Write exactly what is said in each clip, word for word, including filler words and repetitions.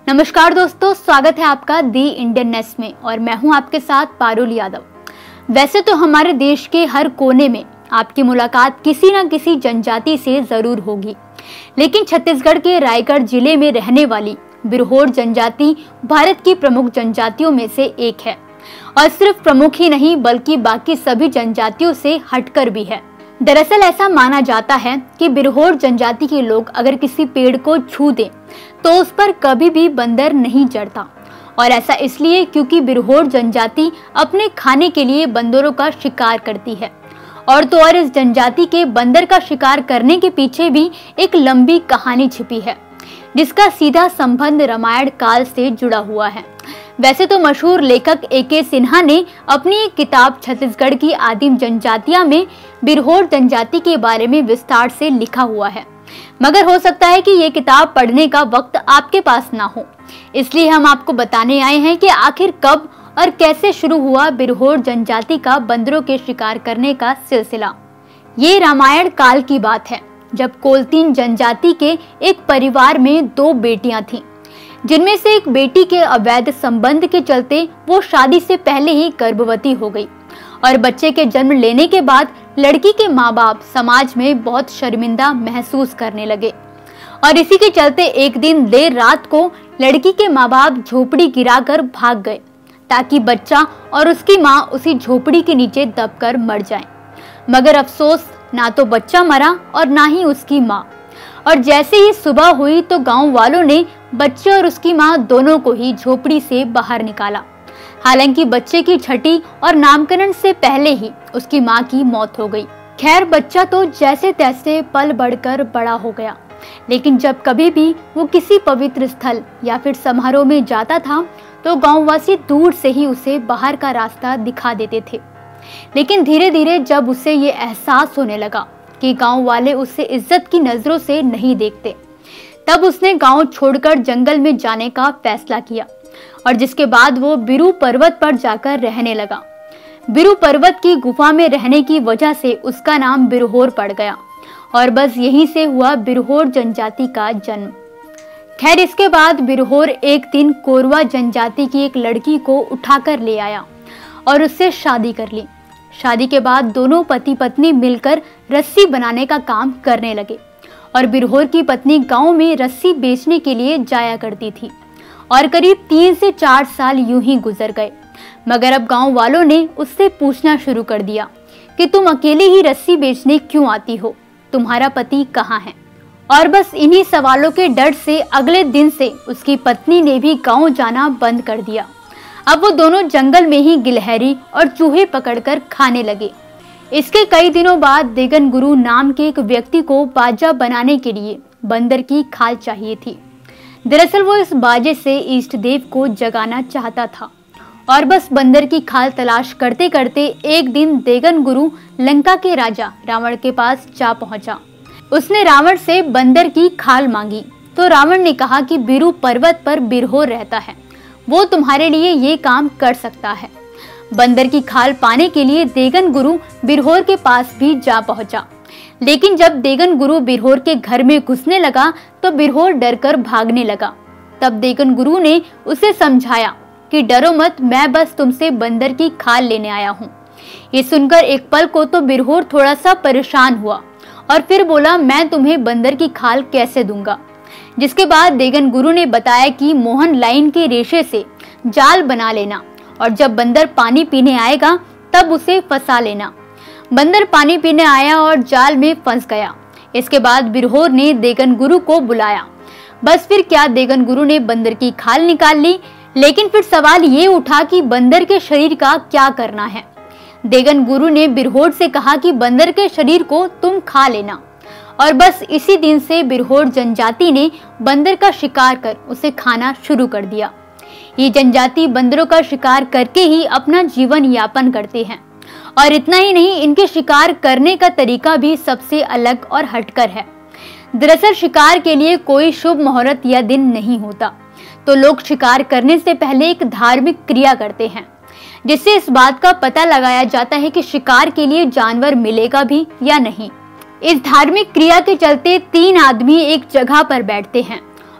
नमस्कार दोस्तों, स्वागत है आपका दी इंडियननेस में और मैं हूं आपके साथ पारुल यादव। वैसे तो हमारे देश के हर कोने में आपकी मुलाकात किसी न किसी जनजाति से जरूर होगी, लेकिन छत्तीसगढ़ के रायगढ़ जिले में रहने वाली बिरहोर जनजाति भारत की प्रमुख जनजातियों में से एक है और सिर्फ प्रमुख ही नहीं बल्कि बाकी सभी जनजातियों से हटकर भी है। दरअसल ऐसा माना जाता है कि बिरहोर जनजाति के लोग अगर किसी पेड़ को छू दें तो उस पर कभी भी बंदर नहीं चढ़ता, और ऐसा इसलिए क्योंकि बिरहोर जनजाति अपने खाने के लिए बंदरों का शिकार करती है। और तो और इस जनजाति के बंदर का शिकार करने के पीछे भी एक लंबी कहानी छिपी है, जिसका सीधा संबंध रामायण काल से जुड़ा हुआ है। वैसे तो मशहूर लेखक ए के सिन्हा ने अपनी एक किताब छत्तीसगढ़ की आदिम जनजातियां में बिरहोर जनजाति के बारे में विस्तार से लिखा हुआ है, मगर हो सकता है कि ये किताब पढ़ने का वक्त आपके पास ना हो, इसलिए हम आपको बताने आए हैं कि आखिर कब और कैसे शुरू हुआ बिरहोर जनजाति का बंदरों के शिकार करने का सिलसिला। ये रामायण काल की बात है, जब कोलतीन जनजाति के एक परिवार में दो बेटियां थीं, जिनमें से एक बेटी के अवैध संबंध के चलते वो शादी से पहले ही गर्भवती हो गई और बच्चे के जन्म लेने के बाद लड़की के माँ बाप समाज में बहुत शर्मिंदा महसूस करने लगे। और इसी के चलते एक दिन देर रात को लड़की के माँ बाप झोपड़ी गिराकर भाग गए ताकि बच्चा और उसकी माँ उसी झोपड़ी के नीचे दबकर मर जाएं। मगर अफसोस, ना तो बच्चा मरा और ना ही उसकी माँ। और जैसे ही सुबह हुई तो गांव वालों ने बच्चे और उसकी माँ दोनों को ही झोपड़ी से बाहर निकाला। हालांकि बच्चे की छठी और नामकरण से पहले ही उसकी माँ की मौत हो गई। खैर, बच्चा तो जैसे तैसे पल बढ़कर बड़ा हो गया, लेकिन जब कभी भी वो किसी पवित्र स्थल या फिर समारोह में जाता था तो गांववासी दूर से ही उसे बाहर का रास्ता दिखा देते थे। लेकिन धीरे धीरे जब उसे ये एहसास होने लगा कि गांव वाले उसे इज्जत की नजरों से नहीं देखते, तब उसने गांव छोड़कर जंगल में जाने का फैसला किया और जिसके बाद वो बिरू पर्वत पर जाकर रहने लगा। बिरू पर्वत की गुफा में रहने की वजह से उसका नाम बिरहोर पड़ गया और बस यहीं से हुआ बिरहोर जनजाति का जन्म। खैर, इसके बाद बिरहोर एक दिन कोरवा जनजाति की एक लड़की को उठाकर ले आया और उससे शादी कर ली। शादी के बाद दोनों पति पत्नी मिलकर रस्सी बनाने का काम करने लगे और बिरहोर की पत्नी गांव में रस्सी बेचने के लिए जाया करती थी और करीब तीन से चार साल यूं ही गुजर गए। मगर अब गांव वालों ने उससे पूछना शुरू कर दिया कि तुम अकेले ही रस्सी बेचने क्यों आती हो, तुम्हारा पति कहाँ है? और बस इन्हीं सवालों के डर से अगले दिन से उसकी पत्नी ने भी गांव जाना बंद कर दिया। अब वो दोनों जंगल में ही गिलहरी और चूहे पकड़कर खाने लगे। इसके कई दिनों बाद देगन गुरु नाम के एक व्यक्ति को बाजा बनाने के लिए बंदर की खाल चाहिए थी। दरअसल वो इस बाजे से इष्ट देव को जगाना चाहता था और बस बंदर की खाल तलाश करते करते एक दिन देगन गुरु लंका के राजा रावण के पास जा पहुंचा। उसने रावण से बंदर की खाल मांगी तो रावण ने कहा कि बिरू पर्वत पर बिरहोर रहता है, वो तुम्हारे लिए ये काम कर सकता है। बंदर की खाल पाने के लिए देगन गुरु बिरहोर के पास भी जा पहुंचा, लेकिन जब देगन गुरु बिरहोर के घर में घुसने लगा तो बिरहोर डरकर भागने लगा। तब देगन गुरु ने उसे समझाया कि डरो मत, मैं बस तुमसे बंदर की खाल लेने आया हूँ। ये सुनकर एक पल को तो बिरहोर थोड़ा सा परेशान हुआ और फिर बोला, मैं तुम्हें बंदर की खाल कैसे दूंगा? जिसके बाद देगन गुरु ने बताया कि मोहन लाइन के रेशे से जाल बना लेना और जब बंदर पानी पीने आएगा तब उसे फंसा लेना। बंदर पानी पीने आया और जाल में फंस गया। इसके बाद बिरहोर ने देगन गुरु को बुलाया। बस फिर क्या, देगन गुरु ने बंदर की खाल निकाल ली, लेकिन फिर सवाल ये उठा कि बंदर के शरीर का क्या करना है। देगन गुरु ने बिरहोर से कहा कि बंदर के शरीर को तुम खा लेना और बस इसी दिन से बिरहोर जनजाति ने बंदर का शिकार कर उसे खाना शुरू कर दिया। ये जनजाति बंदरों का शिकार करके ही अपना जीवन यापन करते हैं और इतना ही नहीं, इनके शिकार करने का तरीका भी सबसे अलग और हटकर है। दरअसल शिकार के लिए कोई शुभ मुहूर्त या दिन नहीं होता, तो लोग शिकार करने से पहले एक धार्मिक क्रिया करते हैं, जिससे इस बात का पता लगाया जाता है कि शिकार के लिए जानवर मिलेगा भी या नहीं। इस धार्मिक क्रिया के चलते तीन आदमी एक जगह पर बैठते हैं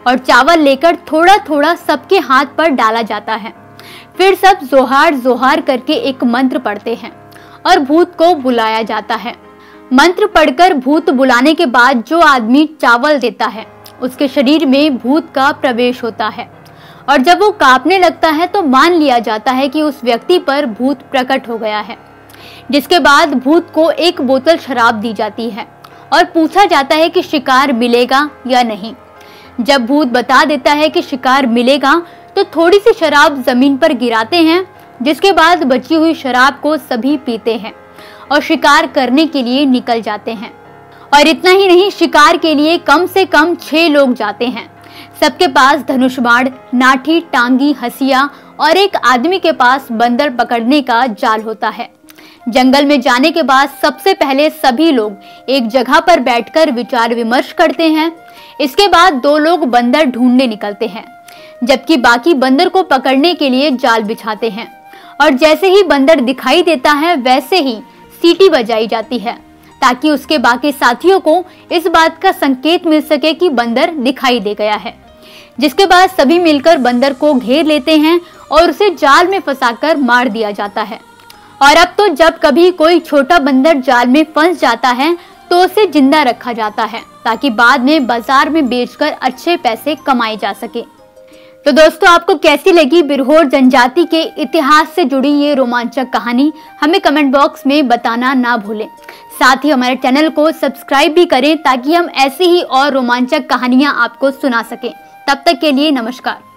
और चावल लेकर थोड़ा थोड़ा सबके हाथ पर डाला जाता है। फिर सब जोहार जोहार करके एक मंत्र पढ़ते हैं और भूत को बुलाया जाता है। मंत्र पढ़कर भूत बुलाने के बाद जो आदमी चावल देता है उसके शरीर में भूत का प्रवेश होता है और जब वो कांपने लगता है तो मान लिया जाता है कि उस व्यक्ति पर भूत प्रकट हो गया है। जिसके बाद भूत को एक बोतल शराब दी जाती है और पूछा जाता है कि शिकार मिलेगा या नहीं। जब भूत बता देता है कि शिकार मिलेगा तो थोड़ी सी शराब जमीन पर गिराते हैं, जिसके बाद बची हुई शराब को सभी पीते हैं और शिकार करने के लिए निकल जाते हैं। और इतना ही नहीं, शिकार के लिए कम से कम छह लोग जाते हैं। सबके पास धनुष बाण, नाठी, टांगी, हसिया और एक आदमी के पास बंदर पकड़ने का जाल होता है। जंगल में जाने के बाद सबसे पहले सभी लोग एक जगह पर बैठकर विचार विमर्श करते हैं। इसके बाद दो लोग बंदर ढूंढने निकलते हैं, जबकि बाकी बंदर को पकड़ने के लिए जाल बिछाते हैं। और जैसे ही बंदर दिखाई देता है वैसे ही सीटी बजाई जाती है ताकि उसके बाकी साथियों को इस बात का संकेत मिल सके कि बंदर दिखाई दे गया है। जिसके बाद सभी मिलकर बंदर को घेर लेते हैं और उसे जाल में फंसाकर मार दिया जाता है। और अब तो जब कभी कोई छोटा बंदर जाल में फंस जाता है तो उसे जिंदा रखा जाता है ताकि बाद में बाजार में बेचकर अच्छे पैसे कमाए जा सके। तो दोस्तों, आपको कैसी लगी बिरहोर जनजाति के इतिहास से जुड़ी ये रोमांचक कहानी? हमें कमेंट बॉक्स में बताना ना भूलें। साथ ही हमारे चैनल को सब्सक्राइब भी करें ताकि हम ऐसी ही और रोमांचक कहानियां आपको सुना सकें। तब तक के लिए नमस्कार।